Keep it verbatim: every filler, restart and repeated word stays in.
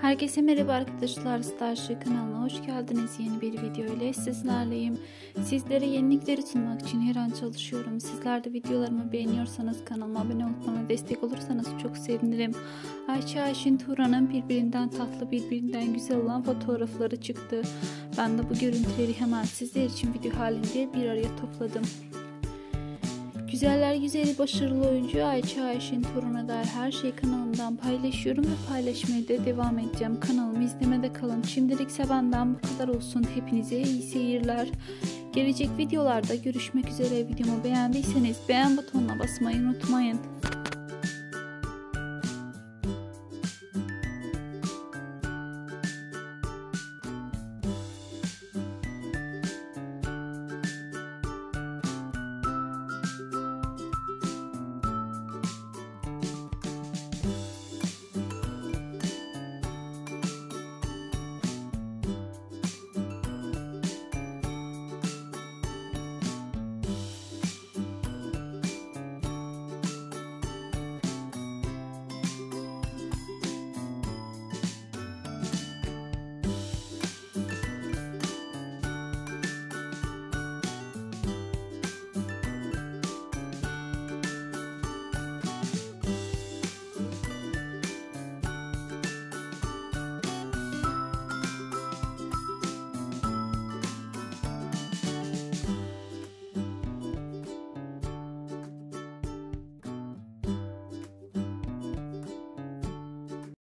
Herkese merhaba arkadaşlar, Starship kanalına hoş geldiniz. Yeni bir video ile sizlerleyim. Sizlere yenilikleri sunmak için her an çalışıyorum. Sizler de videolarımı beğeniyorsanız kanalıma abone olup bana destek olursanız çok sevinirim. Ayça Ayşin Turan'ın birbirinden tatlı, birbirinden güzel olan fotoğrafları çıktı. Ben de bu görüntüleri hemen sizler için video halinde bir araya topladım. Güzeller güzeli başarılı oyuncu Ayça Ayşin Turan'a dair her şeyi kanalımdan paylaşıyorum ve paylaşmaya da devam edeceğim. Kanalımı izlemede kalın. Şimdilikse benden bu kadar olsun. Hepinize iyi seyirler. Gelecek videolarda görüşmek üzere. Videomu beğendiyseniz beğen butonuna basmayı unutmayın.